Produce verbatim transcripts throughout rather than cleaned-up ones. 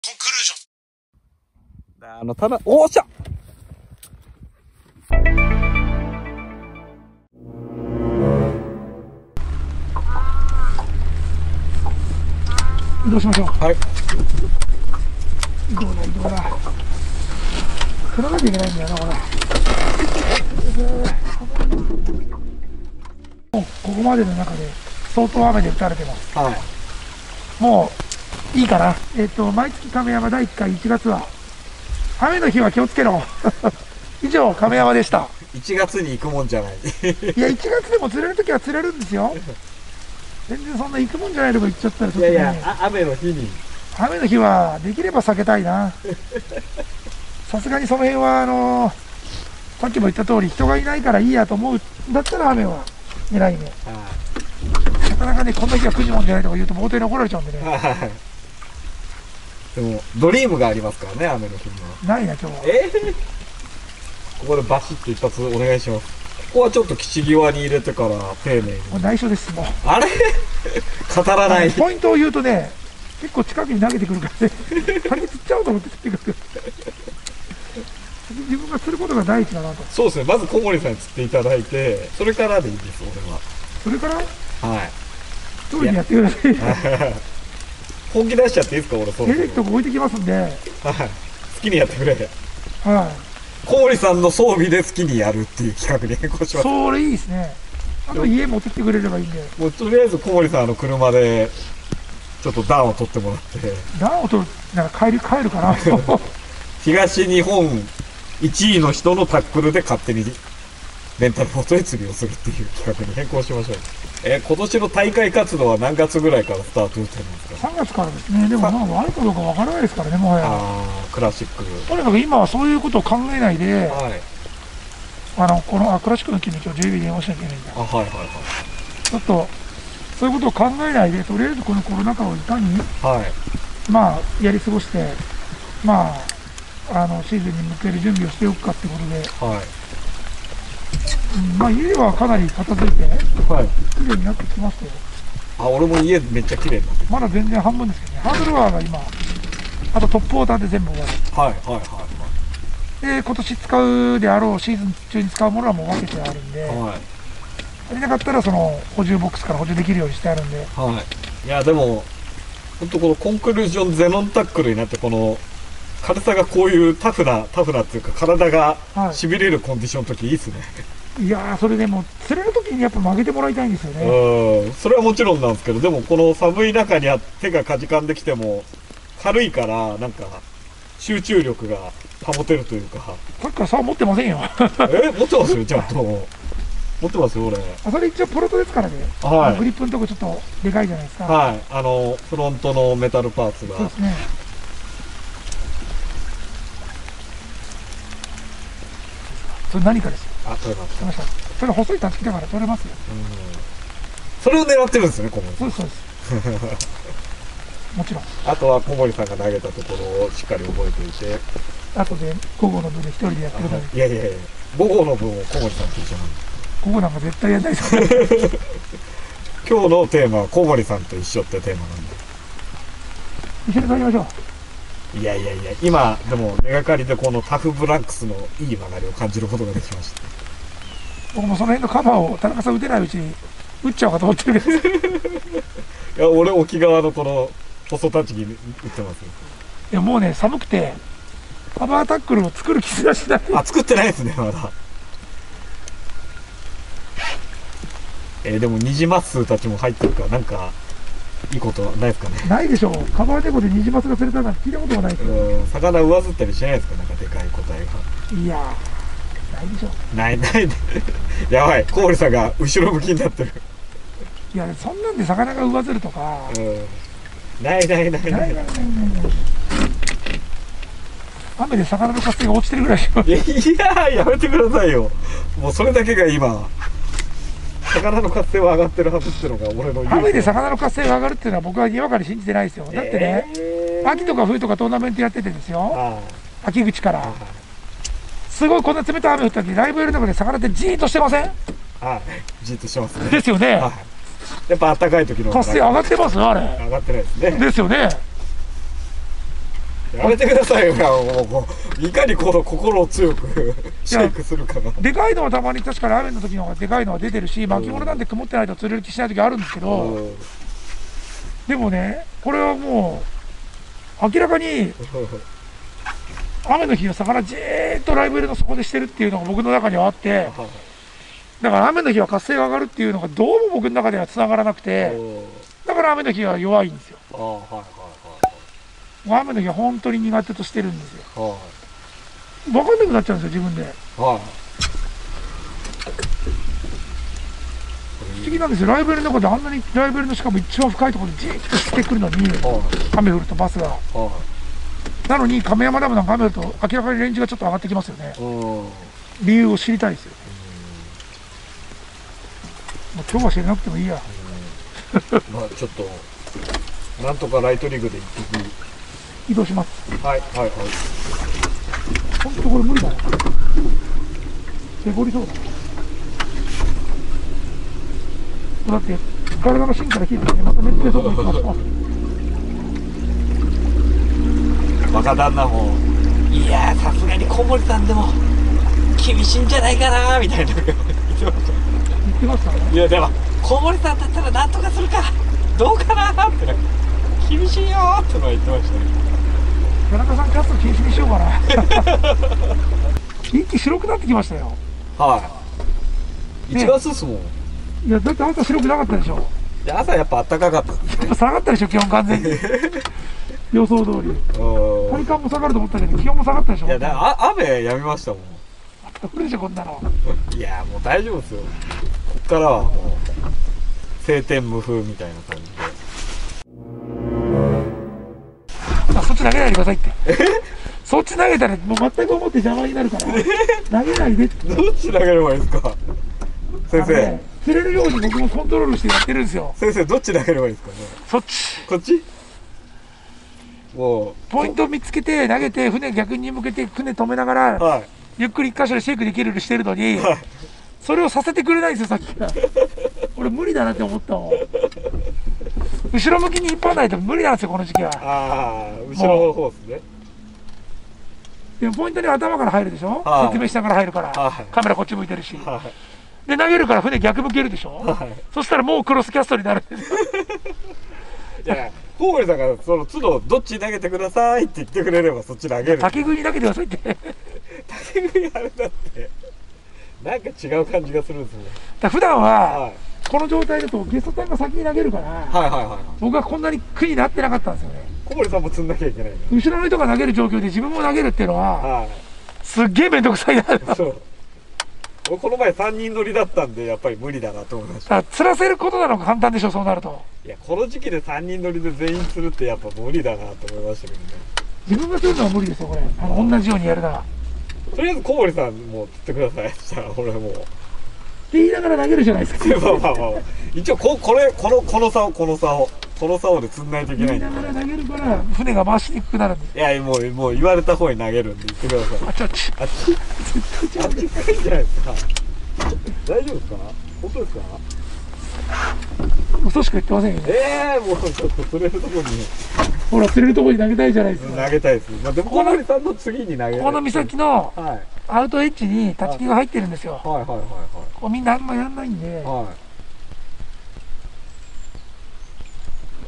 コンクルージョン。 あの、ただ、おーしゃ移動しましょう。 はい。 移動だ、移動だ。取らなきゃいけないんだよな、これ。もう、ここまでの中で、相当雨で打たれてます。 はい。 もう、いいかな。えっと、毎月亀山だいいっかいいちがつは、雨の日は気をつけろ。以上、亀山でした。 いちがつに行くもんじゃない。 いや、いちがつでも釣れるときは釣れるんですよ。全然そんな行くもんじゃないとこ行っちゃったらちょっと、ね、 いやいや、雨の日に。 雨の日はできれば避けたいな。さすがにその辺はあのー、さっきも言った通り人がいないからいいやと思うんだったら雨は狙い目。なかなかね、こんな日はくじもんじゃないとか言うと冒頭に怒られちゃうんでね。 でもドリームがありますからね、雨の日には。ないな今日は。 えー、ここでバシッと一発お願いします。ここはちょっと岸際に入れてから丁寧に。 もう内緒です。もうあれ語らない。 ポイントを言うとね、結構近くに投げてくるからね、先釣っちゃおうと思って釣ってくる。自分が釣ることが第一だなと。 そうですね、まず小森さんに釣っていただいて、それからでいいです、俺は。 それからはい。 一人でやってください。 本気出しちゃっていいですか、俺。そうエレキとか置いてきますんで、はい、 好きにやってくれ。 はい。 小森さんの装備で好きにやるっていう企画に変更します。 それいいですね。あと家持ってきてくれればいいんで。 もうとりあえず小森さんの車でちょっと暖を取ってもらって。 暖を取るなんか帰る帰るかな。 東日本いちいの人のタックルで勝手にレンタルボートで釣りをするっていう企画に変更しましょう。えー、今年の大会活動は何月ぐらいからスタート予定なんですか。 さんがつからですね。でもなんかあるかどうかわからないですからね、もはや。 ああ、クラシック。 とにかく今はそういうことを考えないで、 はい、 あのこのあクラシックの君今日 ジェイビー 電話しなきゃいけないんだ。 あ、はいはいはい。 ちょっとそういうことを考えないで、とりあえずこのコロナ禍をいかに、 はい、 まあやり過ごして、まああのシーズンに向ける準備をしておくかってことで、はい。うん、まあ家はかなり片付いて、はい、綺麗になってきましたよ。 あ、俺も家めっちゃ綺麗になってまだ全然半分ですけどね。ハードルワーが今、あとトップウォーターで全部終わる。 はいはいはい。 で、今年使うであろうシーズン中に使うものはもう分けてあるんで、はい、足りなかったらその補充ボックスから補充できるようにしてあるんで。 はい。いやでも本当このコンクルージョンゼノンタックルになってこの軽さがこういうタフなタフなっていうか体がしびれるコンディションの時いいですね。 いやー、それでも釣れる時にやっぱ曲げてもらいたいんですよね。 うん、それはもちろんなんですけど、でもこの寒い中にあ手がかじかんできても軽いからなんか集中力が保てるというか。 さっきから竿持ってませんよ。 え、持ってますよちゃんと。持ってますよ俺。 あ、それ一応ポロトですからね。はい。グリップのとこちょっとでかいじゃないですか。 はい。あのフロントのメタルパーツが。 そうですね。それ何かですよ。 あ、取れました。 取れました。それ細いタツキだから取れますよ。うん。 それを狙ってるんですよね、小森。 そうですそうです。もちろん。 あとは小森さんが投げたところをしっかり覚えていて。 あとで午後の分で一人でやってるのに。 いやいやいや、午後の分を小森さんと一緒なんです。 午後なんか絶対やんないですから。 今日のテーマは小森さんと一緒ってテーマなんで。 一緒に撮りましょう。 いやいやいや、今でも根がかりでこのタフブラックスのいい曲がりを感じることができました。 僕もその辺のカバーを田中さん打てないうちに打っちゃおうかと思ってるけど。いや、俺沖側のこの細立ちに打ってますよ。 いやもうね、寒くてカバータックルを作る気すらしない。 あ、作ってないですねまだ。えー、でもニジマスたちも入ってるからなんかいいことはないですかね。 ないでしょう。カバーデコでニジマスが釣れたなんて聞いたことがないですよ。 うん、魚上ずったりしないですか、なんかでかい個体が。 いやー、ないでしょう。 ないないやばい、小森さんが後ろ向きになってる。 いや、そんなんで魚が上ずるとか、 うん、ないないないないないないない。 雨で魚の活性が落ちてるぐらいします。 いややめてくださいよ。もうそれだけが今魚の活性は上がってるはずっていうのが俺の。 雨で魚の活性が上がるっていうのは僕はにわかに信じてないですよ。だってね、えー、秋とか冬とかトーナメントやっててですよ、秋口からすごいこんな冷たい雨降った時ライブやる中で魚ってじーっとしてません？ はい、じーっとしてますね。 ですよね。はい、 やっぱ暖かい時の活性上がってますよあれ。 上がってないですね。 ですよね。 やめてくださいよ。もうもういかにこの心を強くシェイクするかが。 でかいのはたまに確かに雨の時の方がでかいのは出てるし、巻物なんて曇ってないと釣れる気しない時あるんですけど、 うん、 でもね、これはもう明らかに雨の日は魚じーっとライブエルの底でしてるっていうのが僕の中にはあって、だから雨の日は活性が上がるっていうのがどうも僕の中ではつながらなくて、だから雨の日は弱いんですよ。 ああ、はいはいはい。 もう雨の日は本当に苦手としてるんですよ。 は分かんなくなっちゃうんですよ、自分で。 い。はい。 不思議なんですよ、ライブエルの中であんなにライブエルのしかも一番深いところにじーっとしてくるのに、雨降るとバスが。なのに亀山ダムなんか雨降ると明らかにレンジがちょっと上がってきますよね。理由を知りたいですよね。もう今日は知らなくてもいいや。 まあちょっとなんとかライトリグで一匹移動します。 はいはいはい。 本当これ無理だな。手掘りそうだな。だって体の芯から冷えてね、また熱で外に行きましょう。 若旦那もいやさすがに小森さんでも厳しいんじゃないかなみたいな言ってました。 言ってましたね。 いやでも小森さんだったらなんとかするかどうかなって厳しいよーってのは言ってましたね。 田中さんキャスト禁止にしようかな。一気白くなってきましたよ。 はいいちがつですもん。 いやだって朝白くなかったでしょ。 で朝やっぱ暖かかったですね。 やっぱ下がったでしょ、気温完全に。予想通り。体感も下がると思ったけど気温も下がったでしょ。 いやだあ雨やみましたもん。 降るでしょこんなの。 いやもう大丈夫ですよ。こっからはもう晴天無風みたいな感じで。 あ、そっち投げないでくださいって。そっち投げたらもう全く思って邪魔になるから投げないでって。 どっち投げればいいですか先生、ね、 釣れるように僕もコントロールしてやってるんですよ。 先生どっち投げればいいですかね。 そっち。 こっち。もうポイントを見つけて投げて船逆に向けて船止めながら、はい、ゆっくり一箇所でシェイクできるようにしてるのに、はい、それをさせてくれないんですよさっきから。俺無理だなって思ったもん。後ろ向きに引っ張らないと無理なんですよこの時期は。ああ後ろの方ですね。 でもポイントに頭から入るでしょ、はい、説明しながら入るから、はい、カメラこっち向いてるし、はい、で投げるから船逆向けるでしょ、はい、そしたらもうクロスキャストになるんですよ。 いや小森さんがその都度どっち投げてくださいって言ってくれればそっち投げる。 竹食いに投げてくださいって。 竹食いあれだってなんか違う感じがするんですね。 だ普段は、はい、この状態だとゲストさんが先に投げるから、はいはいはい、僕はこんなに苦になってなかったんですよね。 小森さんも釣んなきゃいけない。 後ろの人が投げる状況で自分も投げるっていうのは、はい、すっげえ面倒くさいな。 そう俺この前さんにん乗りだったんでやっぱり無理だなと思いました。 だから釣らせることなのが簡単でしょそうなると。 いやこの時期でさんにん乗りで全員釣るってやっぱ無理だなと思いましたけどね。 自分が釣るのは無理ですよこれ。あの同じようにやるならとりあえず小森さんも釣ってください。じゃあ俺もうって言いながら投げるじゃないですか。 まあまあまあ一応ここれこのこの竿この竿この竿で釣んないといけないんで。 言いながら投げるから船が回しにくくなるんで。 いやもうもう言われた方に投げるんで言ってください。 あっちあっちあっちあっち深いんじゃないですか。大丈夫ですか。本当ですか。 嘘しか言ってませんよね。 ええー、もうちょっと釣れるところにほら釣れるところに投げたいじゃないですか。 投げたいです。まあでも小森さんの次に投げたい。 この岬のアウトエッジに立ち木が入ってるんですよ。はいはいはいはい。これみんなあんまやんないんで。はい。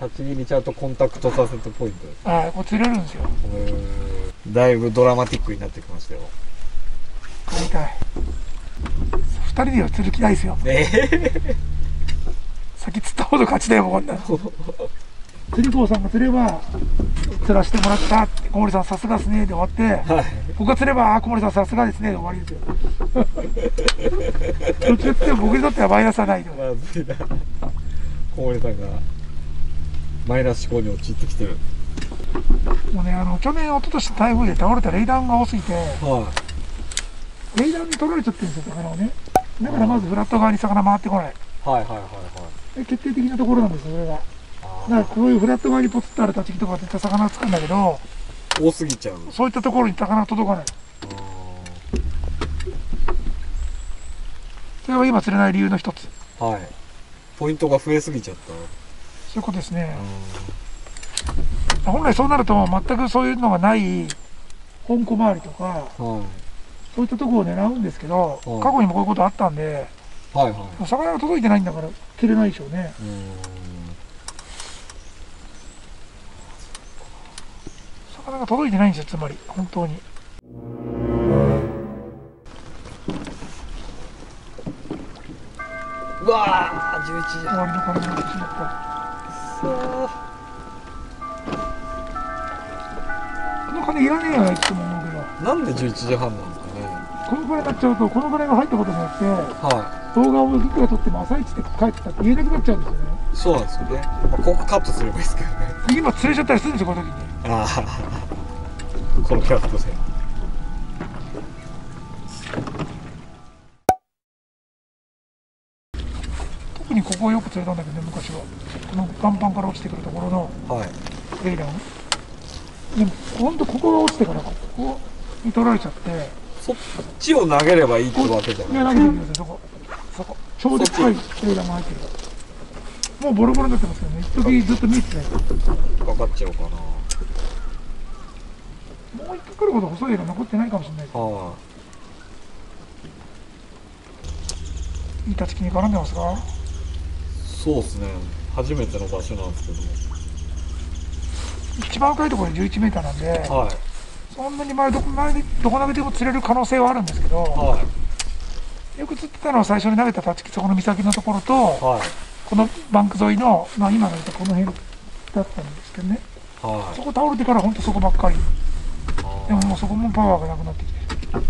立ち木にちゃんとコンタクトさせてポイントです。 はい、これ釣れるんですよ。 だいぶドラマティックになってきましたよ。 買いたい。ふたりでは釣る気ないですよ。えー、先釣ったほど勝ちだよこんなの。釣り子さんが釣れば釣らせてもらったって小森さんさすがですねで終わって、はい、僕が釣れば小森さんさすがですねで終わりですよ。どっちかって僕にとってはマイナスはないと。まずいな。 小森さんがマイナス思考に陥ってきてる。 もうねあの去年一昨年台風で倒れたレイダウンが多すぎて、はい、レイダウンに取られちゃってるんですよ魚をね。だからまずフラット側に魚回ってこない。はいはいはいはい。決定的なところなんですよそれが。だからこういうフラット側にポツッとある立ち木とか絶対魚がつくんだけど多すぎちゃう。 そういったところに魚が届かない。それは今釣れない理由の一つ。 はい。ポイントが増えすぎちゃった。 そういうことですね。 本来そうなると全くそういうのがない本湖周りとか、 はい、 そういったところを狙うんですけど、 はい、 過去にもこういうことあったんで、 はいはい、 魚が届いてないんだから釣れないでしょうね。 うーん、 魚が届いてないんですよ、つまり本当に。 うわーじゅういちじ終わりの鐘が鳴ってしまった。この鐘いらねえよいつも思うけど、 なんでじゅういちじはんなんですかね。 この鐘鳴っちゃうと、この鐘が入ったことによって、 は動画をいくら撮っても朝一で帰ってたって言えなくなっちゃうんですよね。 い、そうなんですよね。まあ、ここカットすればいいですけどね。 で今釣れちゃったりするんですよ、この時に。 ああ、このキャラクター性。 特にここはよく釣れたんだけどね、昔は。この岩盤から落ちてくるところのはい。 エイラン。でも、ほんとここが落ちてから、ここに取られちゃって、 そっちを投げればいいってわけじゃいや、 ない。 投げてみてください、そこ。そこ。ちょうど近いエイランが入ってる。もうボロボロになってますけどね、一時ずっと見えてない。 かかっちゃおうかな。 もう一回来るほど細いエイラン残ってないかもしれないです。 はい。 いい立ち木に絡んでますか？ そうですね。初めての場所なんですけど。 一番深いところでじゅういちメーターなんで、 はい。 そんなに前どこ前でどこ投げても釣れる可能性はあるんですけど、 はよく釣ってたのは最初に投げた立ち木、そこの岬のところと、 い。はい。 このバンク沿いの、まあ、今投げたこの辺だったんですけどね、 はい。 そこ倒れてから本当そこばっかり。 あでももうそこもパワーがなくなってきて、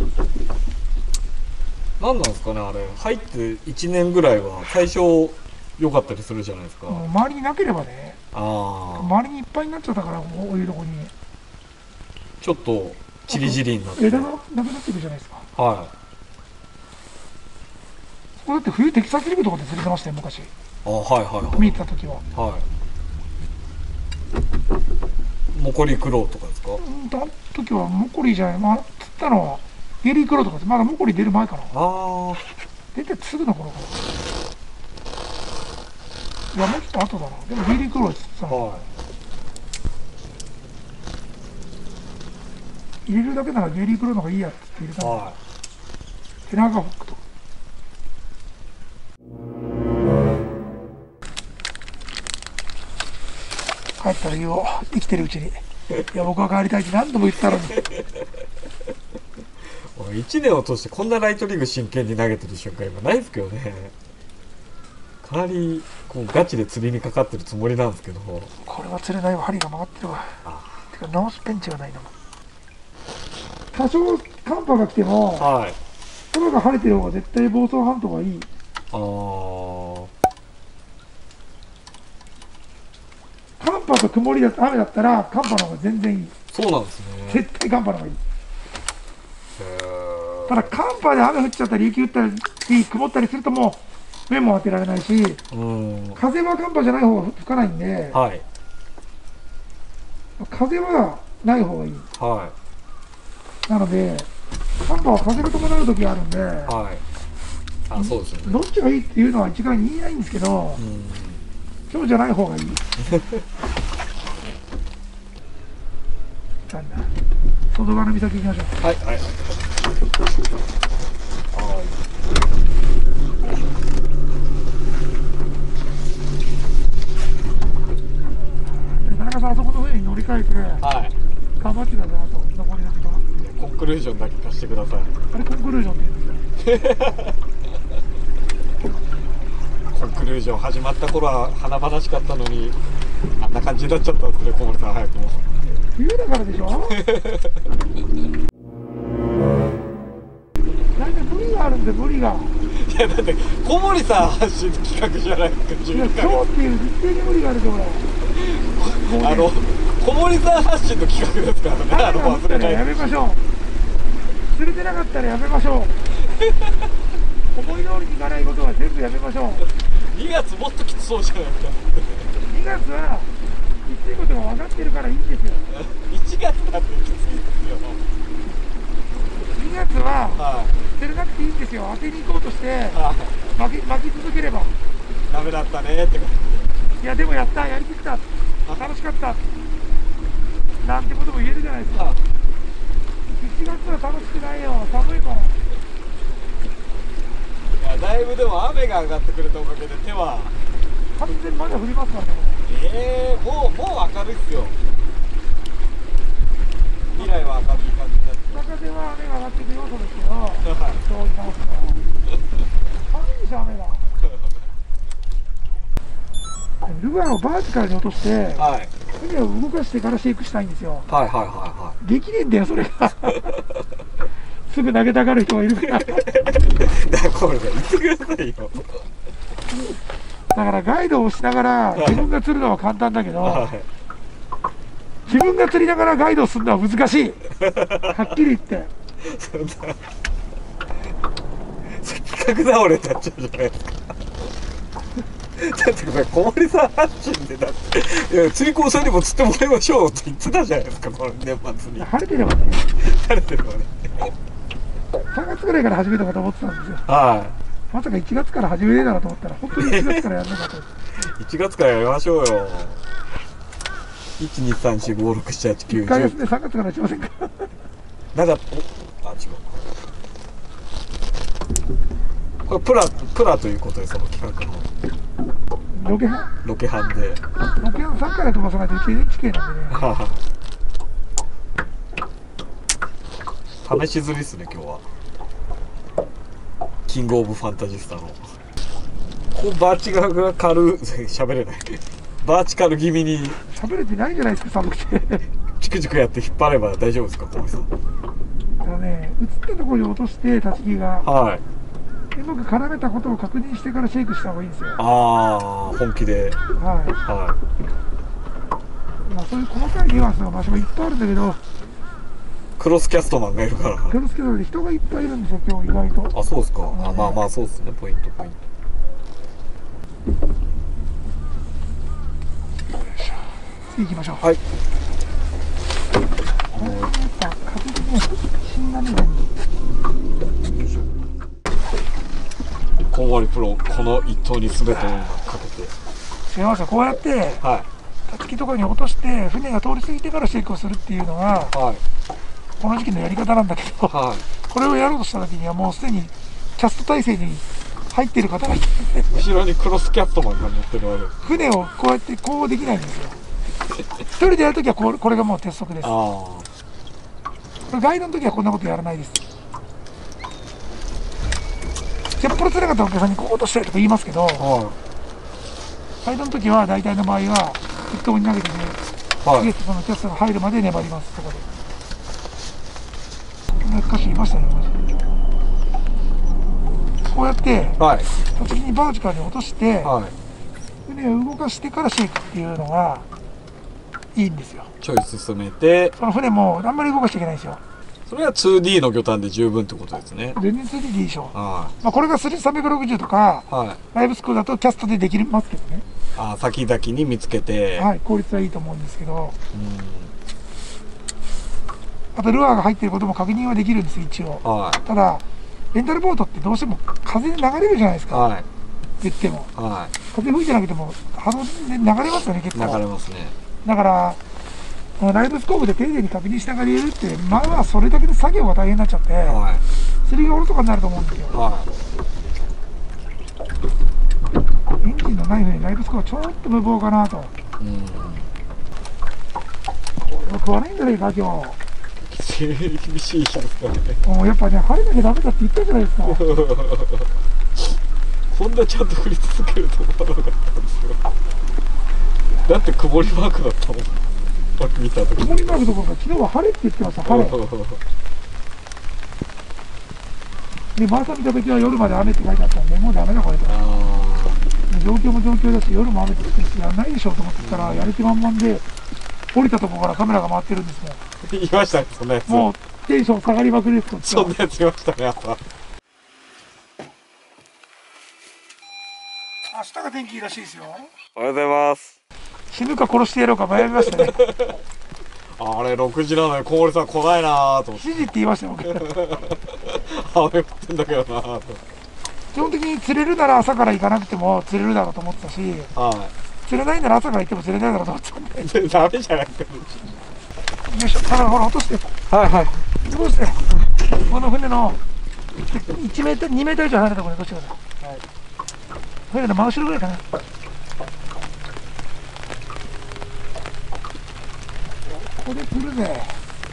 何なんですかね、あれ。入っていちねんぐらいは最初良かったりするじゃないですか。 もう周りになければね、 ああ。 周りにいっぱいになっちゃったから、こういうとこにちょっとチリジリになって。 枝がなくなっていくじゃないですか。 はそこだって冬テキサスリブとかで釣れてましたよ、昔。 い。あ、はいはいはい。 見てた時は。 はい。モコリクロウとかですか？ うんと、あの時はモコリじゃない、まあ、釣ったのはゲリークロウとかです。まだモコリ出る前かな。 ああ。 出てすぐの頃かな。いや、もうちょっと後だな。でもゲリークロウ釣ってたの。 は入れるだけならゲリークロウの方がいいやって言って入れたい。 の。 はテナガホックと。帰ったら言おう。生きてるうちに。いや、僕は帰りたいって何度も言ったのに。 い。いちねんを通してこんなライトリーグ真剣に投げてる瞬間今ないですけどね。かなりこうガチで釣りにかかってるつもりなんですけど。 これは釣れないわ。針が曲がってるわ。 あてか、直すペンチがないの。多少寒波が来ても、 はい。 空が晴れてる方が絶対房総半島がいい。 ああ。 寒波と曇りだ雨だったら寒波の方が全然いい。 そうなんですね。 絶対寒波の方がいい。 へーただ寒波で雨降っちゃったり雪降ったり曇ったりするともう目も当てられないし、 うん。 風は寒波じゃない方が吹かないんで、 はい。 風はない方がいい。 はなので寒波は風が伴う時があるんで、 い。はい。あ、そうですよね。 どっちがいいっていうのは一概に言えないんですけど、 うん。 そうじゃない方がいい。なんだ、外側の岬行きましょう。 はいはいはい。 田中さん、あそこの上に乗り換えてはい。 頑張ってください。あと残りの時間。 コンクルージョンだけ貸してください。 あれコンクルージョンって言うんですよ。 コンクルージョン始まった頃は華々しかったのにあんな感じになっちゃったんですね、小森さん。早くも。 冬だからでしょ。なんか無理があるんで、無理が。 いやだって小森さん発信の企画じゃないですか。 いや、今日っていう実定に無理があるで、俺。 あの小森さん発信の企画ですからね。あ雨が降ったらの忘れないやめましょう。釣れてなかったらやめましょう。思い通りにいかないことは全部やめましょう。 にがつもっときつそうじゃないですか。 にがつはきついことが分かってるからいいんですよ。 いちがつだってきついですよ。 にがつはは釣れなくていいんですよ。当てに行こうとしてい。は巻き巻き続ければ。 い。ダメだったねって感いやでもやった、やりきった、楽しかった。 なんてことも言えるじゃないですか。いちがつは楽しくないよ、寒いもん。 いや、だいぶでも雨が上がってくれたおかげで手は完全にまだ降りますからね。 ええー、もうもう明るいっすよ。未来は明るい感じになって北風は雨が上がっていく要素ですけど、 はいそう言いますの。寒いでしょ、雨が。ルアーをバーティカルに落として、 はい、 船を動かしてからシェイクしたいんですよ。 はいはいはいはできねえんだよ、それが。すぐ投げたがる人がいるから。 い。だからこれ言ってくださいよ。 だからガイドをしながら自分が釣るのは簡単だけど、 はい、 自分が釣りながらガイドをするのは難しい。はっきり言って。 そんなそれ企画倒れになっちゃうじゃないですか。だってこれ小森さん発信でだっていや釣り子さんにも釣ってもらいましょうって言ってたじゃないですか、この年末に。 晴れてればね、 晴れてるわね。 さんがつぐらいから始めたかと思ってたんですよ。 はまさかいちがつから始めねえだろうと思ったら、本当にいちがつからやるのかと。 い、いちがつからやりましょうよ。いちにさんしごろくしちはちきゅういっかい休んでさんがつからしませんか。 なんかおあ違うこれプラプラということで、その企画のロケハンロケハンでロケハンさんから飛ばさないとうち エヌエイチケー なんでね。 はあ試し釣りっすね今日は。キングオブファンタジスタのこうバーチカルが軽喋れないバーチカル気味に喋れてないじゃないですか、寒くて。 チクチクやって引っ張れば大丈夫ですか、小森さん。 あのね、映ったところに落として立ち木がはい。 うまく絡めたことを確認してからシェイクした方がいいんですよ。 ああ、本気で。 は。 はいまあそういう細かいニュアンスの場所がいっぱいあるんだけど、 い。クロスキャストマンがいるから。 クロスケーで人がいっぱいいるんですよ、今日意外と。 あ、そうですか。あ、まあまあ、そうですね。ポイント、ポイント。 次行きましょう。 はい。 これやっぱ確実に新な値段に。 コウモリプロ、この一投に全てをかけて。 違いますよ、こうやっては立ち木とかに落として船が通り過ぎてからシェイクをするっていうのがい。はい。 この時期のやり方なんだけど、 はい。 これをやろうとした時にはもうすでにキャスト体制に入っている方がいて、 後ろにクロスキャストマンが乗ってるわけです。 船をこうやってこうできないんですよ。一人でやるときはこれこれがもう鉄則です。こあれガイドの時はこんなことやらないです。じゃっぽろ釣れなかったお客さんにこう落としたりとか言いますけど、 あ。はガイドの時は大体の場合は適当に投げてね、 い。はい。 でそのキャストが入るまで粘ります。そこで。こんな歌手いましたね。こうやってはい。 立ち木にバーチカルに落としてはい。 船を動かしてからシェイクっていうのがいいんですよ。 ちょい進めて、 その船もあんまり動かしちゃいけないんですよ。 それは ツーディー の魚探で十分ってことですね。 全然 ツーディー でいいでしょ。 はまあこれがさんびゃくろくじゅうとかい。はい。 ライブスクールだとキャストでできますけどね。 あ、先々に見つけて。 はい、効率はいいと思うんですけど、 うん。 あとルアーが入っていることも確認はできるんですよ、一応。 はただ、レンタルボートってどうしても風で流れるじゃないですい。 か、 はい。 言っても。 は風吹いてなくても波動で流れますよね、結い。流構。 れますね。 だからこのライブスコープで丁寧に確認しながら入れるって、まあまあそれだけで作業が大変になっちゃって、 は釣りがおろそかになると思うんですよ。 い。はエンジンのない船にライブスコープはちょっと無謀かなと。 い。うん。 これは食わないんじゃないか、今日。 厳しい日ですからね。 もうやっぱね、晴れなきゃダメだって言ったじゃないですか。 こんなちゃんと降り続けると思わなかったんですよ。だって曇りマークだったもん。これ見た時。 曇りマークどころか、昨日は晴れって言ってました、晴れ。で、マーサ見た時は夜まで雨って書いてあったんで、もうダメだこれと。 あ状況も状況だし、夜も雨って言ってるし、やらないでしょうと思ってたら、やる気満々で、降りたところからカメラが回ってるんですもん。 あ。言いましたね、そんなやつ。 もうテンション下がりまくりです、こっちは。 そんなやついましたね、朝。 明日が天気いいらしいですよ。 おはようございます。 死ぬか殺してやろうか迷いましたね。 あれ、ろくじなのに小森さん来ないなぁと思って。 しちじって言いましたよ、僕。 雨降ってんだけどなぁと。 基本的に釣れるなら朝から行かなくても釣れるだろうと思ってたし、 は釣れないなら朝から行っても釣れないだろうと思ってたんで。 い。ダメじゃないですか。 よいしょ、頼む、ほら、落として。 はいはい。 落として。この船のいちメートル、にメートル以上離れたところに落としてください。はい。船の真後ろぐらいかな。ここで来るぜ。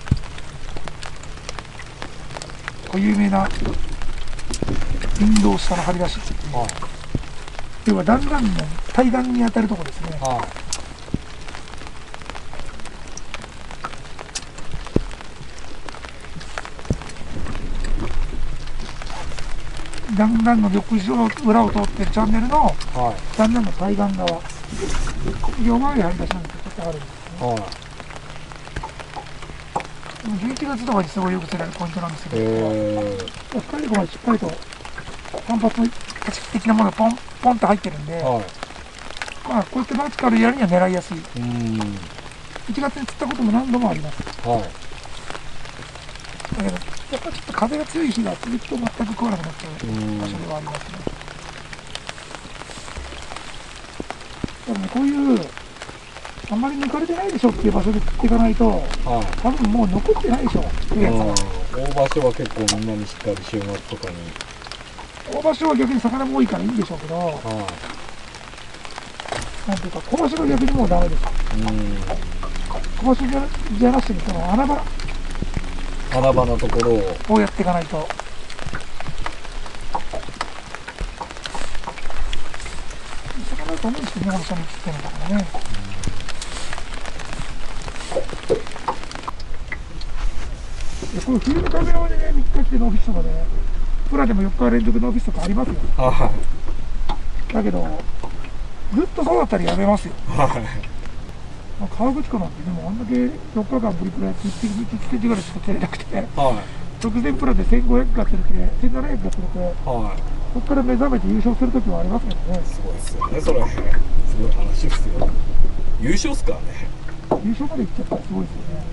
これ有名な林道下の張り出し。はい。要は弾丸の対岸に当たるところですね。はい。弾丸の緑地の裏を通ってるチャンネルの、はい、弾丸の対岸側。両側に張り出しなんですけど、ちょっとあるんですね。はい。じゅういちがつとかにすごいよく釣れるポイントなんですけど、深いところはしっかりと単発的なものがポンポンと入ってるんで、はい、まあこういったバーティカルやるには狙いやすい。いちがつに釣ったことも何度もあります。はい、だけどやっぱちょっと風が強い日が続くと全く食わなくなっちゃう場所ではありますね。だからね、こういうあんまり抜かれてないでしょっていう場所で釣っていかないと、はい、多分もう残ってないでしょっていうやつは。 大場所は結構みんなにしっかり週末とかに。 大場所は逆に魚も多いからいいんでしょうけど、はい、なんていうか小場所が逆にもうダメです。小場所じゃじゃなしにその穴場穴場のところをやっていかないと。魚と思うんですけどね、この下に釣ってるんだからね。この冬のカメラでね、みっか来てノーフィッシュとかで、プラでもよっか連続ノーフィッシュとかありますよ。はい、だけど、ずっとそうだったらやめますよ。はい、まあ、川口湖なんてでもあんだけよっかかんプリプラやっていちセンチぐらいしか釣れなくて、はい、直前プラでせんごひゃくが釣れて、せんななひゃくが釣れて、はい、そこから目覚めて優勝するときもありますけどね。 すごいですよね、それ。すごい話ですよ。優勝っすからね。 優勝までいっちゃったらすごいですよね。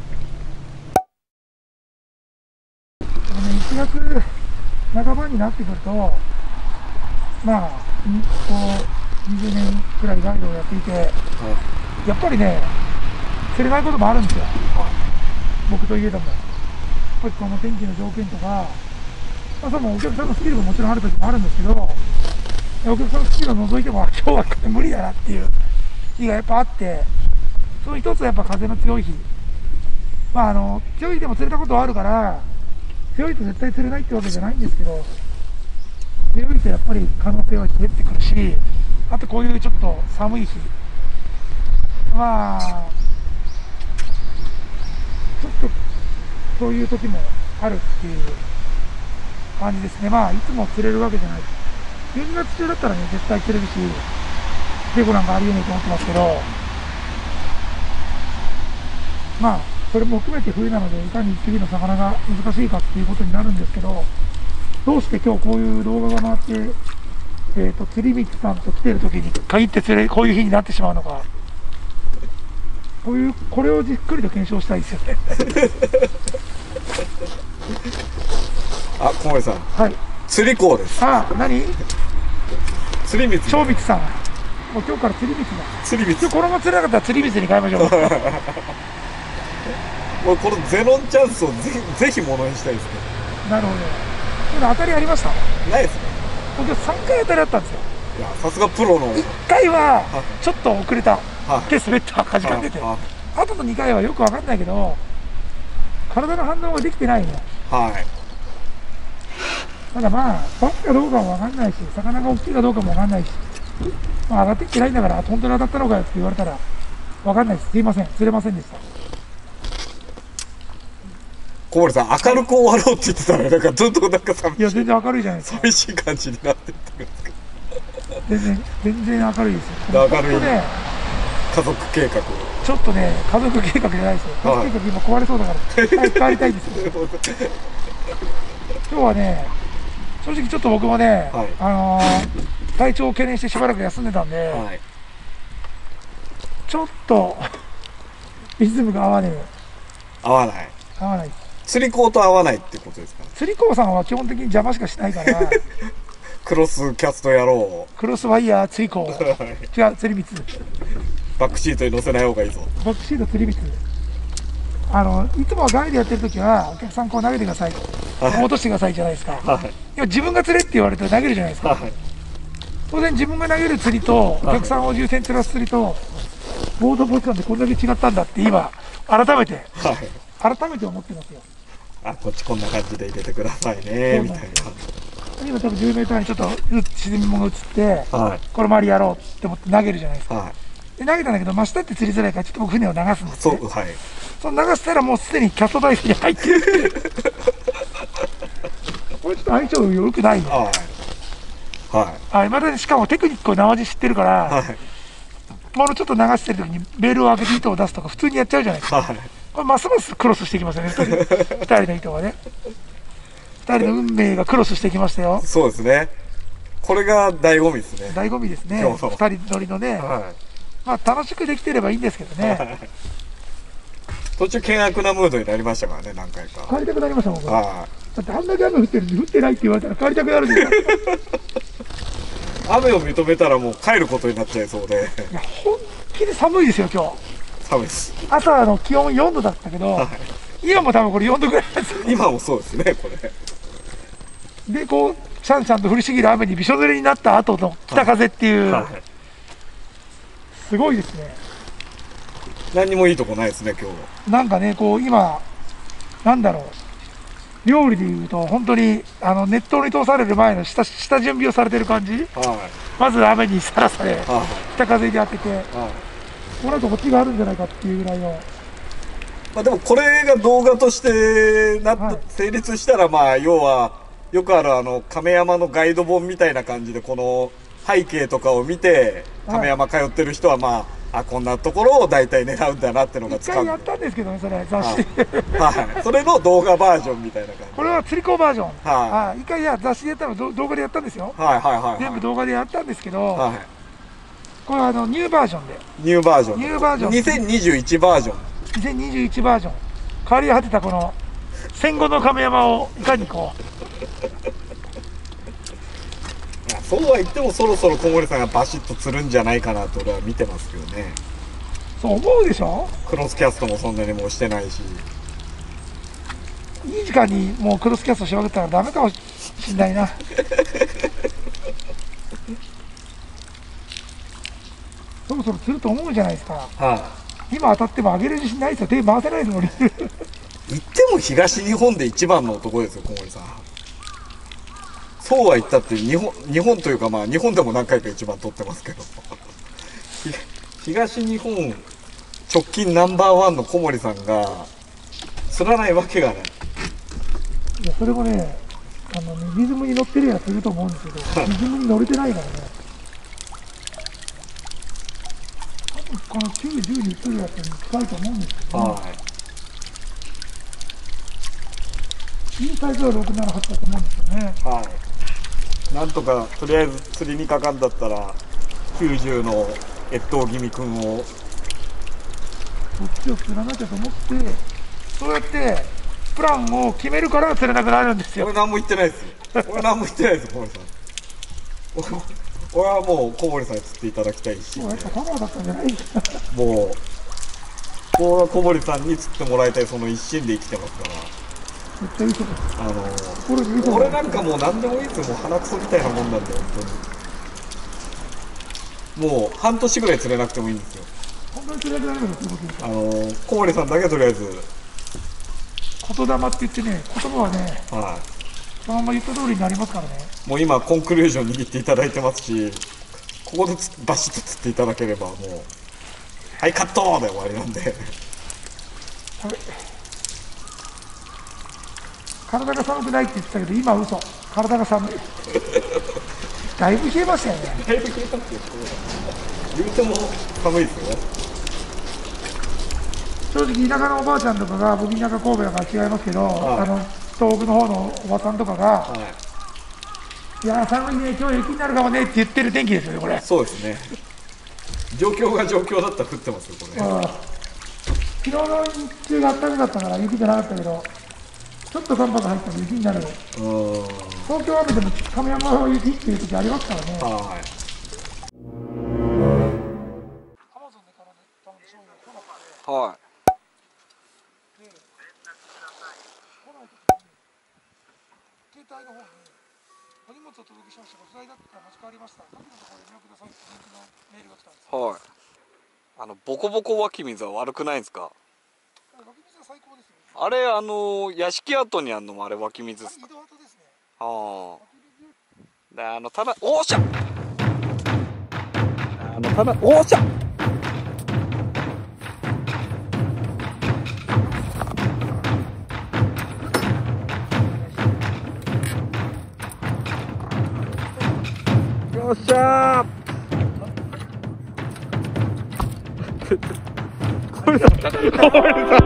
いちがつなかばになってくると、まあ、こうにじゅうねんくらいガイドをやっていて、はい、やっぱりね、釣れないこともあるんですよ、はい、僕といえども。やっぱりこの天気の条件とか、まあ、そのお客さんのスキルももちろんある時もあるんですけど、お客さんのスキルを除いても、今日はこれ無理だなっていう日がやっぱあって、その一つはやっぱ風の強い日。まあ、あの強い日でも釣れたことはあるから、強いと絶対釣れないってわけじゃないんですけど、強いとやっぱり可能性は出てくるし、あとこういうちょっと寒い日、まあ、ちょっとそういう時もあるっていう感じですね。まあ、いつも釣れるわけじゃない。じゅうにがつ中だったらね、絶対釣れるし、デコなんかありえないと思ってますけど、まあ、それも含めて冬なので、いかに次の魚が難しいかっていうことになるんですけど、どうして今日こういう動画が回って、えーと、釣り道さんと来てる時に限って釣れ、こういう日になってしまうのか、こういう、これをじっくりと検証したいですよね。 あ、小森さん。 はい。 釣り港です。 あ、何？ 釣り光。 長光さん。もう今日から釣り光だ。 釣り光。 このまま釣れなかったら釣り光に変えましょう。 もうこのゼロンチャンスをぜぜひものにしたいですね。 なるほど。当たりありました？ ないですね。 僕さんかい当たりあったんですよ。 いや、さすがプロの。 いっかいはちょっと遅れた。手滑った、かじかんでて。あとのにかいはよくわかんないけど、体の反応ができてないの。はい。ただまあ、バッかどうかもわかんないし、魚が大きいかどうかもわかんないし、まあ上がってきてないんだから、本当に当たったのかよって言われたら、わかんないです。すいません。釣れませんでした。 小森さん、明るく終わろうって言ってたら、なんかずっとなんか寂しい。 いや、全然明るいじゃないですか。 寂しい感じになってってるんですか。 全然、全然明るいですよ。明るい。ね、家族計画。 ちょっとね、家族計画じゃないですよ。家族計画今壊れそうだから、早く帰りたいんですよ。今日はね、正直ちょっと僕もね、はい、あのー、体調を懸念してしばらく休んでたんで、はい、ちょっとリズムが合わねえ。 合わない。 合わない。 釣り子と合わないってことですか。 釣り子さんは基本的に邪魔しかしないから。 クロスキャストやろう。 クロスワイヤー釣り子。違う、釣り光。 バックシートに乗せない方がいいぞ。 バックシート釣り光。 あのいつもはガイドやってる時はお客さんこう投げてください、 はい落としてくださいじゃないですか。 はい今自分が釣れって言われて投げるじゃないですか。 はい当然自分が投げる釣りとお客さんを重点釣らす釣りとボードポジションでこんだけ違ったんだって今改めてはい改めて思ってますよ。 あ、こっちこんな感じで入れてくださいねみたい今多分じゅうメーターにちょっと沈み物が映ってな。はいこれ周りやろうって思って投げるじゃないですか。 はいで投げたんだけど真下って釣りづらいからちょっと僕船を流すんですね。 そうはいその流したらもうすでにキャスト台に入ってるこれちょっと相性良くないね。 はいはいあ、今までしかもテクニックを生地知ってるから、 はいものちょっと流してる時にベールを開けて糸を出すとか普通にやっちゃうじゃないですか。 はいこれますますクロスしていきますよね、ふたりふたりの糸がね。ふたりの運命がクロスしていきましたよ。 そうですね。これが醍醐味ですね。 醍醐味ですね、 今日のふたり乗りのね、 はまあ楽しくできてればいいんですけどい。 ね、 途中険悪なムードになりましたからね、何回か。 帰りたくなりましたもん、僕だはってあんだけ雨降ってるのに降ってないって言われたら帰りたくなるんですよ。 い。雨を認めたらもう帰ることになっちゃいそうで、 いや、本気で寒いですよ、今日。 寒いです。 朝の気温よんどだったけど、今も多分これよんどぐらいなんですよ。 今もそうですね、これ。 で、こう、シャンシャンと降りしぎる雨にびしょ濡れになった後の北風っていう、 はい。 すごいですね。 何にもいいとこないですね、今日。 なんかね、こう、今、なんだろう、料理でいうと、本当にあの熱湯に通される前の下下準備をされてる感じ、 はまず雨にさらされ、 い。は北風に当てて、 い。はい。 この後、こっちがあるんじゃないかっていうぐらいの、 まあでもこれが動画としてなっはい成立したら、まあ要はよくあるあの亀山のガイド本みたいな感じでこの背景とかを見てはい亀山通ってる人はまあ、あこんなところを大体狙うんだなってのが一つかんで、 回やったんですけどね、それ、雑誌はいで。 はい、それの動画バージョンみたいな感じ。 これは釣り子バージョン、 はいはい、一回や雑誌でやったのど動画でやったんですよ、 はいはいはいはい。 全部動画でやったんですけど、 はい。 これはあのニューバージョンで、 ニューバージョン。 ニューバージョンにせんにじゅういちバージョン。 にせんにじゅういちバージョン、変わり果てたこの戦後の亀山をいかにこいやそうは言ってもそろそろ小森さんがバシッと釣るんじゃないかなと俺は見てますけどね。 う、そう思うでしょ、 クロスキャストもそんなにもうしてないし。 いい時間にもうクロスキャストしまくったらダメかもしんないな。そろそろ釣ると思うじゃないですか。 はい、 今当たっても上げる自信ないですよ。手回せないですもん。 言っても東日本で一番の男ですよ、小森さん。そうは言ったって日本、日本というかまあ日本でも何回か一番取ってますけど。ひ東日本直近ナンバーワンの小森さんが釣らないわけがない。 いや、それもね、あのね、リズムに乗ってるやついると思うんですけど、リズムに乗れてないからね。多分このきゅう、じゅうに釣るやつに近いと思うんですけど、ね、 はいいいサイズはろく、なな、はちだと思うんですよね。 はい。なんとかとりあえず釣りにかかんだったらきゅうじゅうの越冬気味くんを。 そっちを釣らなきゃと思って、そうやってプランを決めるから釣れなくなるんですよ。 俺何も言ってないですよ。俺何も言ってないですよ、小森さん。俺俺はもう小森さんに釣っていただきたいし、 もうやっぱカバーだったんじゃないですか。 もう俺は小森さんに釣ってもらいたいその一心で生きてますから。 めっちゃ嘘です。 あのこれ見た俺なんかもう何でもいいですよ。もう鼻くそみたいなもんなんで本当に。もう半年ぐらい釣れなくてもいいんですよ。 本当に釣れなくなるのがすごいですあの小森さんだけとりあえず、 言霊って言ってね、言葉はね、 はそのまま言った通りになりますからね。 い、もう今コンクルージョン握っていただいてますし、ここでつバシッと釣っていただければもうはいカットで終わりなんで。 あれ体が寒くないって言ってたけど、今は嘘。体が寒い。だいぶ冷えましたよね。 だいぶ冷えたってよ。言うても寒いですよ。 正直田舎のおばあちゃんとかが、僕田舎神戸だから違いますけど、 はいあの東北の方のおばさんとかが、 はいやー寒いね、今日雪になるかもねって言ってる天気ですよね、これ。 い、そうですね。状況が状況だったら降ってますよこれ。 うん、昨日の日中が暖かかったから雪じゃなかったけど、ちょっと寒波が入ったら雪になる。 うーん。 東京雨でも亀山は雪っていう時ありますからね。 はい。はい。 で来ない時に携帯の方にお荷物をお届けしましたが不在だったら間違わりました。各のところ連絡くださいってリンクのメールが来たんです。 はい。あのボコボコ湧き水は悪くないんですか？ 湧き水は最高ですよ。 あれあの屋敷跡にあるのもあれ湧き水ですか？ 井戸跡ですね。 ああ。であのただおっしゃ。あのただおっしゃ。よっしゃー。これだ。これだ。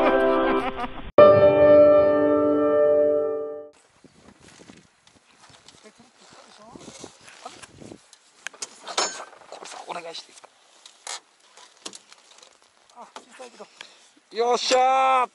お願いしていいですか？ あ、小さいけど。 よっしゃー。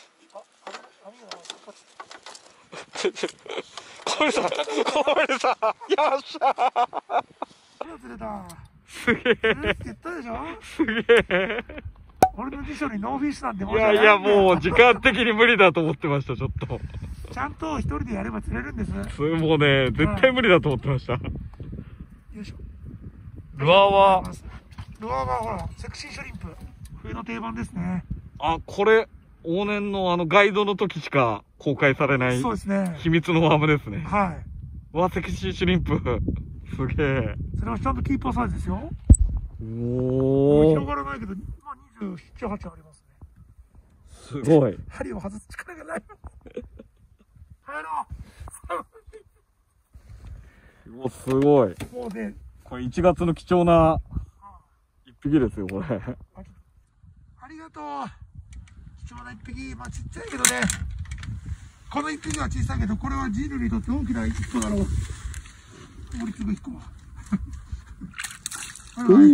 これだ。これだ。よっしゃー。 釣れた。 すげえ。 釣れるって言ったでしょ。 すげえ。 俺の辞書にノーフィッシュなんていやいやもう時間的に無理だと思ってました。ちょっと。 ちゃんと一人でやれば釣れるんです。 もうね絶対無理だと思ってました。よいしょ。 ルアーはルアーはほらセクシーシュリンプ冬の定番ですね。 あ、これ往年のあのガイドの時しか公開されないそうですね秘密のワームですね。 はい。 わ、セクシーシュリンプすげえ。 それはちゃんとキーパーサイズですよ。 おお。 広がらないけど、まあにじゅうなな、はちありますすね。 ごい。 針を外す力がない。入ろう。もうすごい。 もうね、 これいちがつの貴重な一匹ですよこれ。 ありがとう。貴重な一匹、まあちっちゃいけどね。この一匹は小さいけど、これは人類にとって大きな一個だろう。森粒一個は。はいはい。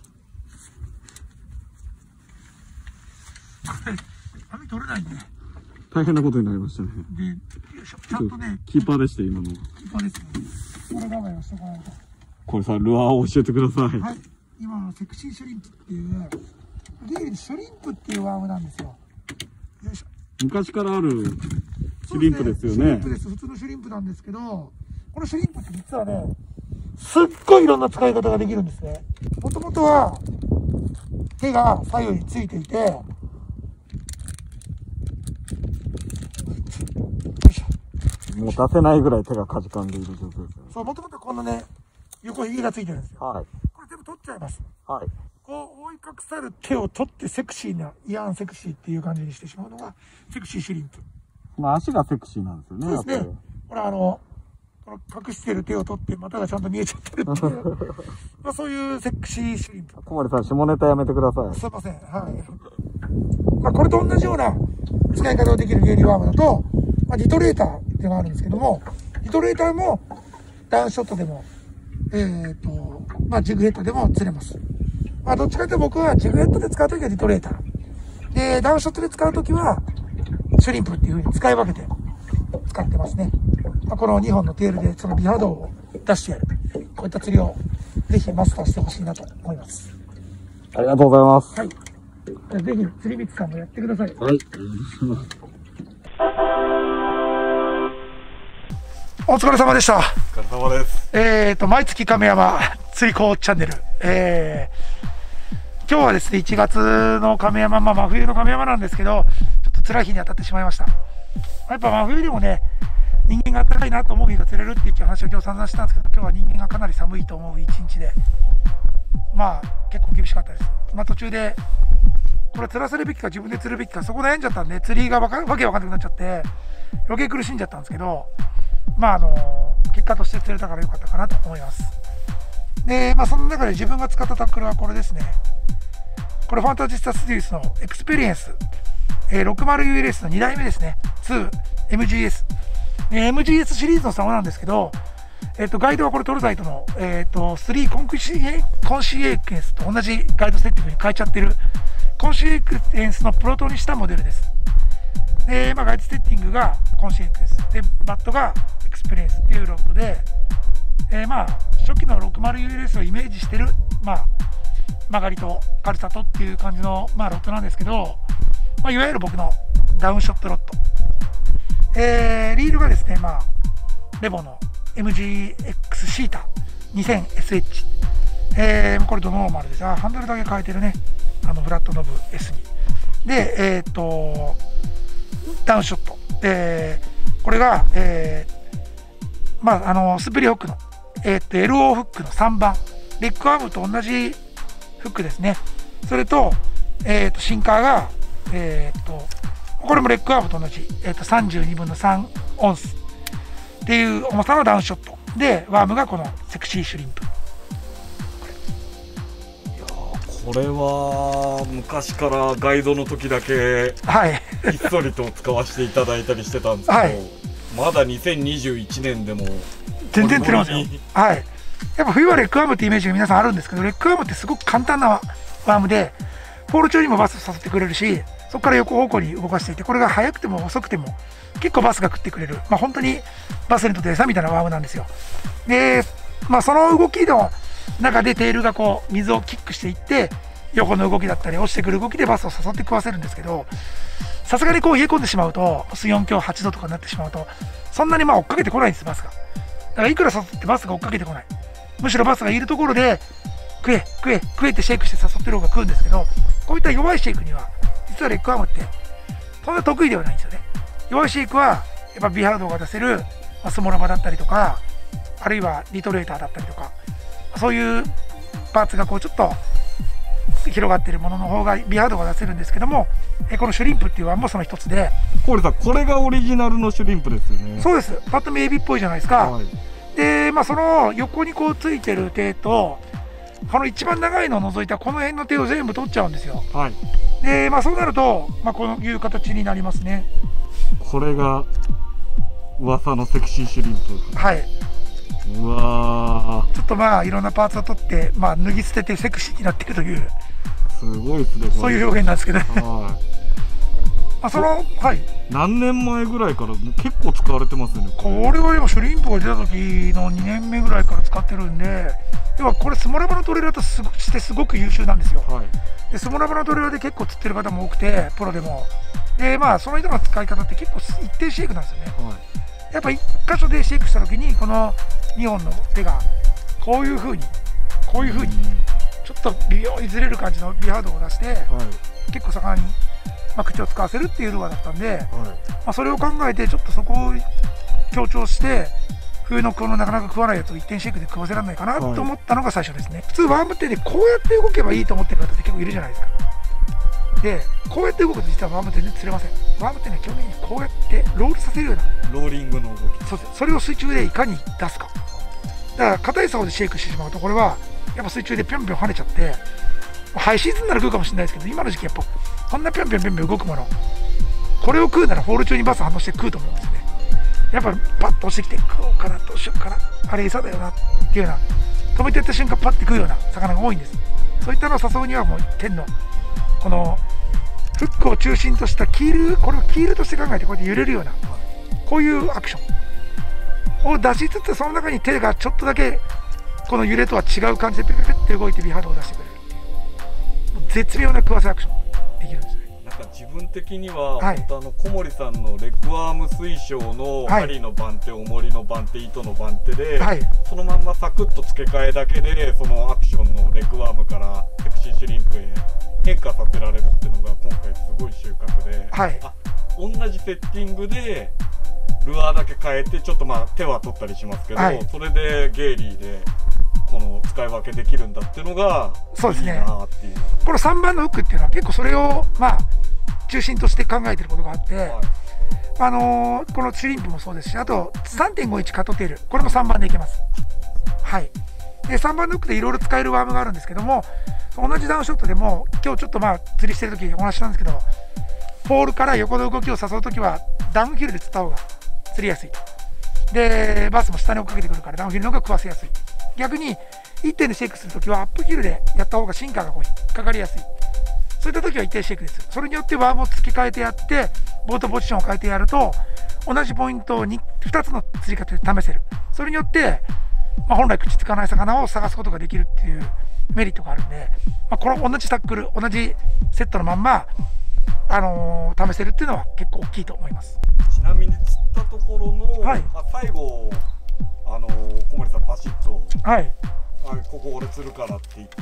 網取れないんで。 大変なことになりましたね。 で、よいしょ。ちゃんとね。 キーパーでした今の。 キーパーですね。これ我慢をしてこないと。 これさ、ルアーを教えてください。 はい。今のセクシーシュリンプっていう、ゲイリーシュリンプっていうワームなんですよ。よいしょ。 昔からあるシュリンプですよね。 シュリンプです。普通のシュリンプなんですけど、このシュリンプって実はね、すっごいいろんな使い方ができるんですね。もともとは、手が左右についていて、よいしょ。 もう出せないぐらい手がかじかんでいる状況ですよね。 そう、もともとこんなね、横ひげがついてるんですよ。 はい。 これ全部取っちゃいます。 はい。 こう覆い隠される手を取ってセクシーな、イアンセクシーっていう感じにしてしまうのが、セクシーシュリンプ。 まあ足がセクシーなんですよね。 そうですね。ほら、あの、この隠してる手を取って、股がちゃんと見えちゃってるっていう。まあそういうセクシーシュリンプ。 小森さん、下ネタやめてください。 すいません。はい。まあこれと同じような使い方ができるゲイリーワームだと、まあディトレーターっていうのがあるんですけども、ディトレーターもダウンショットでも、えっと、まあジグヘッドでも釣れます。まあどっちかというと僕はジグヘッドで使うときはディトレーター。で、ダウンショットで使うときは、シュリンプっていう風に使い分けて使ってますね。まあ、このにほんのテールでその美肌を出してやる。こういった釣りをぜひマスターしてほしいなと思います。 ありがとうございます。 はい。ぜひ釣り道さんもやってください。 はい。 お疲れ様でした。 お疲れ様です。 えっと、毎月亀山釣り子チャンネル。えー、今日はですね、いちがつの亀山、まあ真冬の亀山なんですけど、ちょっと辛い日に当たってしまいました。やっぱ真冬でもね、人間が暖かいなと思う日が釣れるっていう話を今日散々したんですけど、今日は人間がかなり寒いと思う一日で、まあ結構厳しかったです。まあ途中で、これ釣らせるべきか自分で釣るべきか、そこ悩んじゃったんで、釣りがわかわけわかんなくなっちゃって、余計苦しんじゃったんですけど、まああの、結果として釣れたから良かったかなと思います。で、まあその中で自分が使ったタックルはこれですね。これファンタジスタスティウスのエクスペリエンス、えー、ろくじゅうユーエルエス のにだいめですね。にエムジーエス。エムジーエス シリーズの竿なんですけど、えっ、ー、と、ガイドはこれトルザイトの、えっ、ー、と、スリーコンシエコンシエクエンスと同じガイドセッティングに変えちゃってる、コンシエクエンスのプロトにしたモデルです。で、まあ、ガイドセッティングがコンシエクエンス。で、バットがエクスペリエンスっていうロッドで、えー、まあ、初期の ろくじゅうユーエルエス をイメージしてる、まあ、曲がりと軽さとっていう感じの、まあ、ロッドなんですけど、まあ、いわゆる僕のダウンショットロッド。 リールがですね、まあ、レボの エムジーエックス シータ にせんエスエイチ、えー、これとノーマルです。あ、ハンドルだけ変えてるね。あのフラットノブ S に。で、えー、っと、ダウンショット。で、これが、えー、まあ、あの、スプリホックの、えー、っと、エルオー フックのさんばん。レッグアームと同じフックですね。それと、えー、っと、シンカーが、えー、っと、これもレッグアームと同じ、えー、っと、さんじゅうにぶんのさんオンスっていう重さのダウンショット。で、ワームがこのセクシーシュリンプ。 これは昔からガイドの時だけはいひっそりと使わせていただいたりしてたんですけど、はい、まだにせんにじゅういちねんでも全然釣れますよ。はい、やっぱ冬はレッグアームってイメージが皆さんあるんですけど、レッグアームってすごく簡単なワームでポール中にもバスを誘ってくれるし、そこから横方向に動かしていて、これが速くても遅くても結構バスが食ってくれる、まあ、本当にバスにとって餌みたいなワームなんですよ。で、まあ、その動きの中でテールがこう水をキックしていって、横の動きだったり落ちてくる動きでバスを誘って食わせるんですけど、さすがにこう冷え込んでしまうと、水温強はちどとかになってしまうと、そんなにまあ追っかけてこないんです、バスが。だからいくら誘ってバスが追っかけてこない。むしろバスがいるところで食え食え食えってシェイクして誘ってる方が食うんですけど、こういった弱いシェイクには実はレッグアームってそんな得意ではないんですよね。弱いシェイクはやっぱビハードが出せる、まあ、スモラバだったりとか、あるいはリトレーターだったりとか、そういうパーツがこうちょっと広がっているものの方がビハードが出せるんですけども、えこのシュリンプっていうワンもその一つで、 コールさん、これがオリジナルのシュリンプですよね。 そうです。パッと見エビっぽいじゃないですか。 はい、 で、まあ、その横にこうついてる手と、この一番長いのを除いたこの辺の手を全部取っちゃうんですよ。 はい、 で、まあ、そうなると、まあ、こういう形になりますね。 これが噂のセクシーシュリンプ。 はい。 うわー、 ちょっとまあいろんなパーツを取って、まあ、脱ぎ捨ててセクシーになっていくという、 すごいですね、これ。 そういう表現なんですけどね。 はいまあその、はい、 何年前ぐらいから結構使われてますよね。 これはでもシュリンプが出た時のにねんめぐらいから使ってるんで、要はこれスモラバのトレーラーとすごしてすごく優秀なんですよ。はい、でスモラバのトレーラーで結構釣ってる方も多くて、プロでも。でまあその人の使い方って結構一定シェイクなんですよね。はい、やっぱいっ箇所でシェイクした時にこのにほんの手がこういう風にこういう風にちょっと微妙にずれる感じのビハードを出して、はい、結構魚に、まあ、口を使わせるっていうルアーだったんで、はい、まあ、それを考えてちょっとそこを強調して冬のこのなかなか食わないやつを一点シェイクで食わせられないかなと思ったのが最初ですね。はい、普通ワームってねこうやって動けばいいと思ってる方って結構いるじゃないですか。でこうやって動くと実はワーム全然釣れません。ワームってね基本的にこうやってロールさせるようなローリングの動き、 そうです。それを水中でいかに出すか。だから硬い竿でシェイクしてしまうとこれはやっぱ水中でぴょんぴょん跳ねちゃって、ハイシーズンなら食うかもしれないですけど、今の時期やっぱこんなぴょんぴょんぴょんぴょん動くもの、これを食うならホール中にバス反応して食うと思うんですよね。やっぱパッと押してきて食おうかな、どうしようかな、あれ餌だよなっていうような、止めてやった瞬間パッて食うような魚が多いんです。そういったのを誘うにはもう一点のこのフックを中心としたキール、これをキールとして考えてこうやって揺れるようなこういうアクションを出しつつ、その中に手がちょっとだけこの揺れとは違う感じでペペペって動いてビハードを出してくれるっていう、絶妙な食わせアクションできるんですね。 なんか自分的には、はい、本当あの小森さんのレッグアーム水晶の針の番手、重りの番手、糸の番手で、はい、そのまんまサクッと付け替えだけでそのアクションのレッグアームからセクシーシュリンプへ変化させられるっていうのが今回すごい収穫で、はい、あ、同じセッティングでルアーだけ変えてちょっとまあ手は取ったりしますけど、はい、それでゲイリーでこの使い分けできるんだっていうのがそうですね。 いいなっていう。 このさんばんのフックっていうのは結構それをまあ中心として考えてることがあって、はい、あのー、このシュリンプもそうですし、あと さんてんごインチカットテール、これもさんばんでいけます。はい。でさんばんのフックでいろいろ使えるワームがあるんですけども、同じダウンショットでも今日ちょっとまあ釣りしてる時お話したんですけど、ポールから横の動きを誘う時はダウンヒルで釣った方が釣りやすいと。でバスも下に追っかけてくるからダウンヒルの方が食わせやすい。逆にいってんでシェイクするときはアップヒルでやった方がシンカーがこう引っかかりやすい。そういったときは一定シェイクです。それによってワームを付け替えてやってボートポジションを変えてやると同じポイントを 2, ふたつの釣り方で試せる。それによって、まあ、本来口つかない魚を探すことができるっていうメリットがあるんで、まあ、この同じタックル同じセットのまんま、あのー、試せるっていうのは結構大きいと思います。 ちなみに釣っったところの、 はいまあ、最後あの小森さんバシッとはいあここ俺釣るからって言って、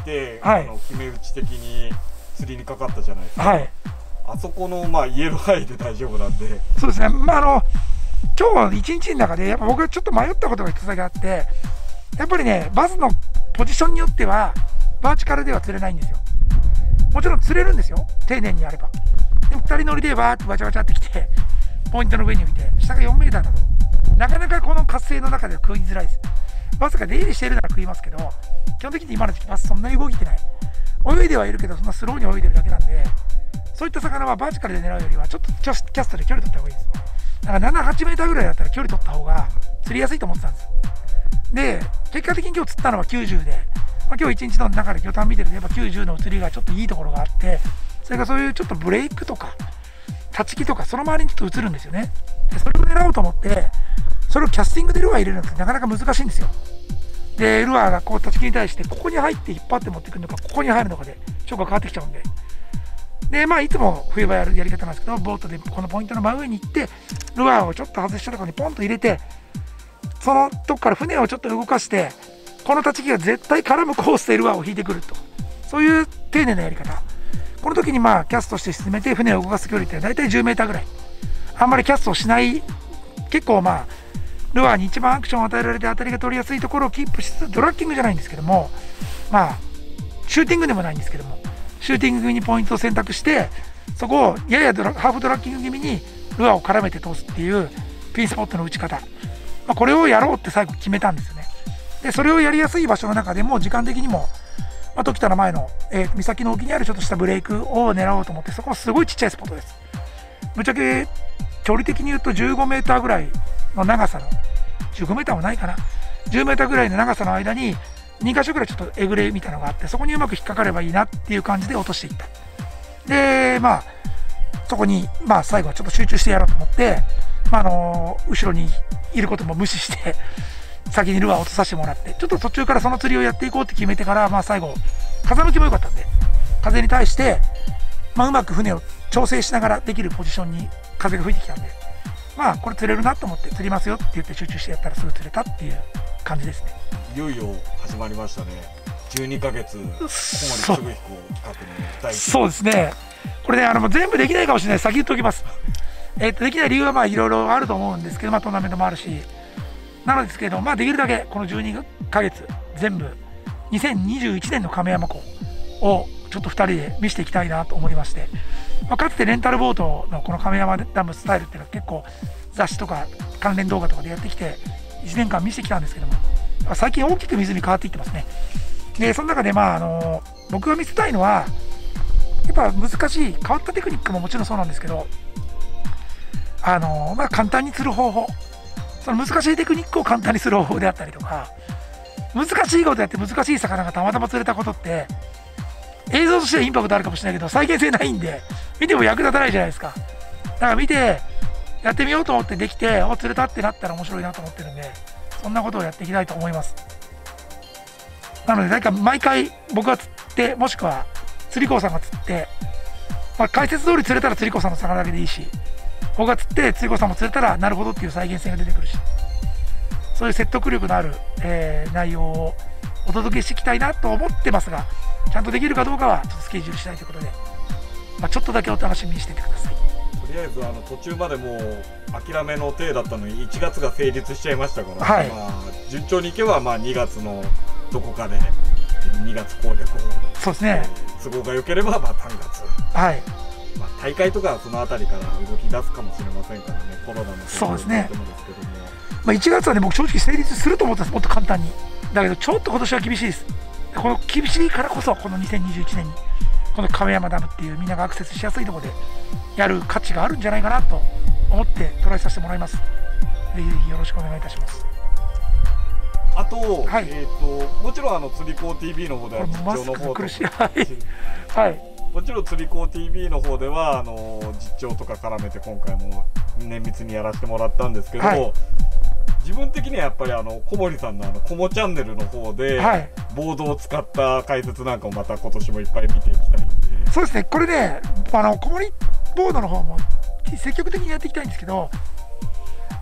はいあの決め打ち的に釣りにかかったじゃないですか、 はいあそこの、まあ、イエロー範囲で大丈夫なんで、 そうですね、まあ、あの今日一日の中でやっぱ僕はちょっと迷ったことが一つだけあって、やっぱりねバスのポジションによってはバーチカルでは釣れないんですよ。もちろん釣れるんですよ、丁寧にやれば。でもふたり乗りでバーってバチャバチャってきてポイントの上に浮いて下がよんメーターだとなかなかこの活性の中では食いづらいです。バスが出入りしているなら食いますけど、基本的に今の時期バスそんなに動いてない、泳いではいるけどそんなスローに泳いでるだけなんで、そういった魚はバーチカルで狙うよりはちょっとキャスキャストで距離取った方がいいです。だからなな、はちメーターぐらいだったら距離取った方が釣りやすいと思ってたんです。で結果的に今日釣ったのはきゅうじゅうで、まあ、今日一日の中で魚探見てるとやっぱきゅうじゅうの釣りがちょっといいところがあって、それがそういうちょっとブレイクとか立ち木とかその周りにちょっと映るんですよね。でそれを狙おうと思ってそれをキャスティングでルアー入れるのってなかなか難しいんですよ。でルアーがこう立ち木に対してここに入って引っ張って持ってくるのかここに入るのかでチョコが変わってきちゃうんで、でまあいつも冬場やるやり方なんですけど、ボートでこのポイントの真上に行ってルアーをちょっと外したところにポンと入れて、そのとこから船をちょっと動かしてこの立ち木が絶対絡むコースでルアーを引いてくると、そういう丁寧なやり方。この時にまあキャストして沈めて船を動かす距離って大体じゅうメーターぐらい、あんまりキャストをしない、結構まあルアーに一番アクションを与えられて当たりが取りやすいところをキープしつつ、ドラッキングじゃないんですけども、まあシューティングでもないんですけども、シューティングにポイントを選択してそこをややドラハーフドラッキング気味にルアーを絡めて通すっていうピンスポットの打ち方、まあ、これをやろうって最後決めたんですよね。でそれをやりやすい場所の中でも時間的にも、まあ、時田の前の、えー、岬の沖にあるちょっとしたブレイクを狙おうと思って、そこはすごいちっちゃいスポットです。ぶっちゃけ距離的に言うとじゅうごメーターぐらいの長さの、じゅうごメーターもないかな、じゅうメーターぐらいの長さの間にに箇所ぐらいちょっとえぐれみたいなのがあって、そこにうまく引っかかればいいなっていう感じで落としていった。でまあそこにまあ最後はちょっと集中してやろうと思って、まあ、あのー、後ろにいることも無視して先にルアーを落とさせてもらって、ちょっと途中からその釣りをやっていこうって決めてから、まあ、最後風向きも良かったんで風に対して、まあ、うまく船を調整しながらできるポジションに風が吹いてきたんで、まあこれ釣れるなと思って釣りますよって言って集中してやったらすぐ釣れたっていう感じですね。 いよいよ始まりましたね。じゅうにかげつ小森すぐ彦企画の第一そうですね。これねあの全部できないかもしれない、先言っておきます。えー、とできない理由はまあいろいろあると思うんですけど、まあ、トーナメントもあるしなのですけど、まあ、できるだけこのじゅうにかげつ全部にせんにじゅういちねんの亀山湖をちょっとふたりで見せていきたいなと思いまして、まあ、かつてレンタルボートのこの亀山ダムスタイルっていうのは結構雑誌とか関連動画とかでやってきていちねんかん見せてきたんですけども、最近大きく湖変わっていってますね。でその中でまああの僕が見せたいのはやっぱ難しい変わったテクニックももちろんそうなんですけど、あのまあ、簡単に釣る方法、その難しいテクニックを簡単にする方法であったりとか、難しいことやって難しい魚がたまたま釣れたことって映像としてはインパクトあるかもしれないけど再現性ないんで見ても役立たないじゃないですか。だから見てやってみようと思ってできてお釣れたってなったら面白いなと思ってるんで、そんなことをやっていきたいと思います。なので何か毎回僕が釣ってもしくは釣り子さんが釣って、まあ、解説通り釣れたら釣り子さんの魚だけでいいし、僕が釣って釣り子さんも釣れたらなるほどっていう再現性が出てくるし、そういう説得力のある、えー、内容をお届けしていきたいなと思ってますが、ちゃんとできるかどうかはちょっとスケジュールしたいということで、まあ、ちょっとだけお楽しみにしていてください。 とりあえずあの途中までもう諦めの体だったのにいちがつが成立しちゃいましたから、 はい、 まあ、順調にいけばまあにがつのどこかでにがつ攻略を、 そうですね、 えー、都合が良ければまあさんがつ、 はい、 まあ、大会とかそのあたりから動き出すかもしれませんからね、コロナのそうですね、 ですけども、 まあ、いちがつはね僕正直成立すると思ったんです、もっと簡単に。だけどちょっと今年は厳しいです。この厳しいからこそこのにせんにじゅういちねんにこの亀山ダムっていうみんながアクセスしやすいところでやる価値があるんじゃないかなと思ってトライさせてもらいます。ぜひぜひよろしくお願いいたします。 あと、 はい、 えー、ともちろんあの釣り子 ティーブイ の方では実況の方とか、 はい、 もちろん釣り子 ティーブイ の方ではあの実況とか絡めて今回も綿密にやらせてもらったんですけども、はい、自分的にはやっぱりあの小森さんのあのコモチャンネルの方で、はい、ボードを使った解説なんかもまた今年もいっぱい見ていきたいんで。 そうですね、これねあの小森ボードの方も積極的にやっていきたいんですけど、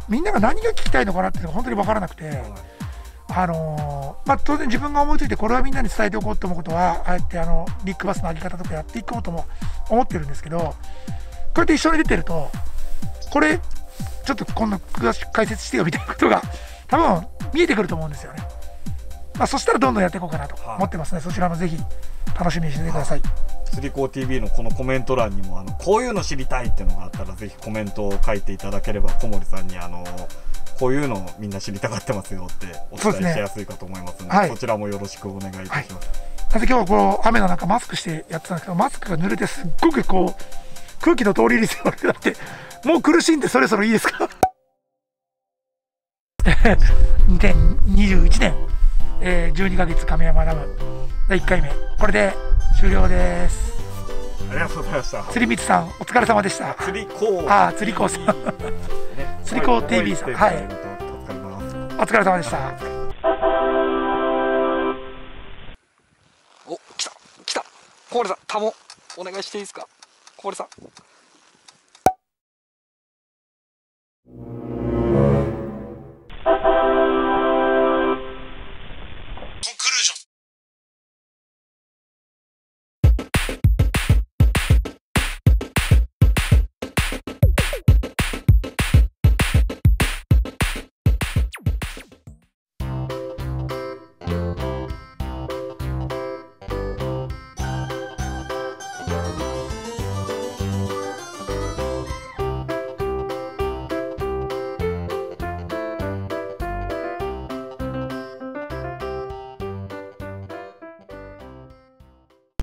みんなが何が聞きたいのかなっていうのが本当に分からなくて、あのーまあ、当然自分が思いついてこれはみんなに伝えておこうと思うことはああやってあのビッグバスの上げ方とかやっていこうとも思ってるんですけど、こうやって一緒に出てるとこれちょっと今度詳しく解説してよみたいなことが多分見えてくると思うんですよね。まあ、そしたらどんどんやっていこうかなと思ってますね。そちらもぜひ楽しみにしててください。 スリコー ティーブイ のこのコメント欄にもあのこういうの知りたいっていうのがあったらぜひコメントを書いていただければ小森さんにあのこういうのみんな知りたがってますよってお伝えしやすいかと思いますので、そ、ねはい、そちらもよろしくお願いいたします。はい、 なぜ今日こう雨の中マスクしてやってたんですけど、マスクが濡れてすっごくこう空気の通り入りが悪くなってもう苦しいんでそろそろいいですかにせんにじゅういちねん、えー、じゅうにかげつ亀山ダムだいいっかいめこれで終了です。 ありがとうございました。 釣りみつさんお疲れ様でした。 釣り子ああ釣り子さん釣り子 ティーブイ さん、はい、お疲れ様でした。 お、来た来た小森さん、タモお願いしていいですか小森さん。